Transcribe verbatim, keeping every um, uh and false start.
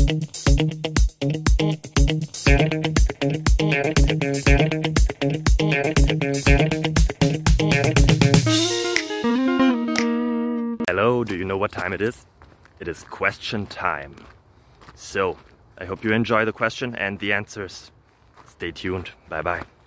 Hello, do you know what time it is? It is question time. So, I hope you enjoy the question and the answers. Stay tuned. Bye bye.